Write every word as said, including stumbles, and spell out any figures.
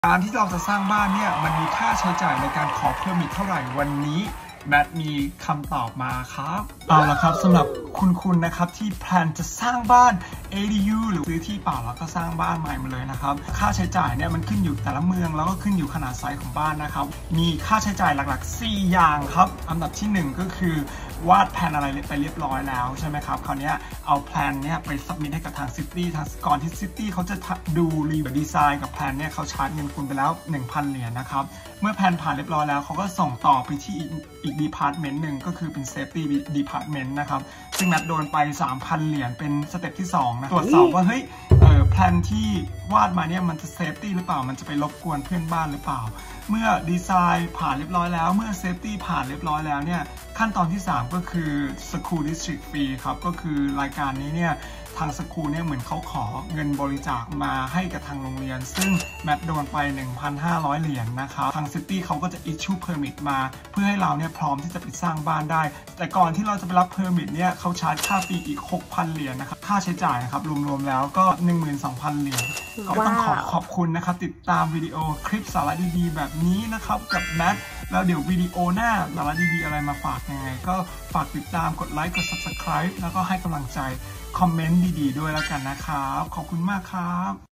การที่เราจะสร้างบ้านเนี่ยมันมีค่าใช้จ่ายในการขอเพอร์มิทเท่าไหร่วันนี้แมทมีคำตอบมาครับเอาละครับสำหรับคุณคุณนะครับที่แพลนจะสร้างบ้าน เอ ดี ยู หรือซื้อที่เปล่าแล้วก็สร้างบ้านใหม่มาเลยนะครับค่าใช้จ่ายเนี่ยมันขึ้นอยู่แต่ละเมืองแล้วก็ขึ้นอยู่ขนาดไซส์ของบ้านนะครับมีค่าใช้จ่ายหลักๆสี่อย่างครับอันดับที่หนึ่งก็คือวาดแผนอะไรไปเรียบร้อยแล้วใช่ไหมครับคราวนี้เอาแผนเนี่ยไปซับมิทให้กับทางซิตี้ทางก่อนที่ซิตี้เขาจะดูรีวิวดีไซน์กับแผนเนี่ยเขาชาร์จเงินคุณไปแล้ว หนึ่งพัน เหรียญนะครับเมื่อแผนผ่านเรียบร้อยแล้วเขาก็ส่งต่อไปที่อีกอีกดีพาร์ตเมนต์หนึ่งก็คือเป็นเซฟตี้ดีพาร์ตเมนต์นะครับซึ่งนัดโดนไป สามพัน เหรียญเป็นสเต็ปที่สองนะตรวจสอบว่าเฮ้ยเออแผนที่วาดมาเนี่ยมันจะเซฟตี้หรือเปล่ามันจะไปรบกวนเพื่อนบ้านหรือเปล่าเมื่อดีไซน์ผ่านเรียบร้อยแล้วเมื่อเซฟตี้ผ่านเรียบร้อยแล้วเนี่ยขั้นตอนที่สามก็คือ School District Fee ครับก็คือรายการนี้เนี่ยทางสคูลเนี่ยเหมือนเขาขอเงินบริจาคมาให้กับทางโรงเรียนซึ่งแมทโดนไป หนึ่งพันห้าร้อย เหรียญนะครับทางซิตี้เขาก็จะ issue permit มาเพื่อให้เราเนี่ยพร้อมที่จะไปสร้างบ้านได้แต่ก่อนที่เราจะไปรับ permit เนี่ยเขาชาร์จค่าฟรีอีก หกพัน เหรียญนะครับค่าใช้จ่ายนะครับรวมๆแล้วก็ หนึ่งหมื่นสองพัน เหรียญก็ต้องขอขอบคุณนะครับติดตามวิดีโอคลิปสาระดีๆแบบนี้นะครับกับแมทแล้วเดี๋ยววิดีโอหน้าสาระดีๆอะไรมาฝากยังไงก็ฝากติดตามกดไลค์กด ซับสไครบ์ แล้วก็ให้กำลังใจคอมเมนต์ดีๆด้วยแล้วกันนะครับขอบคุณมากครับ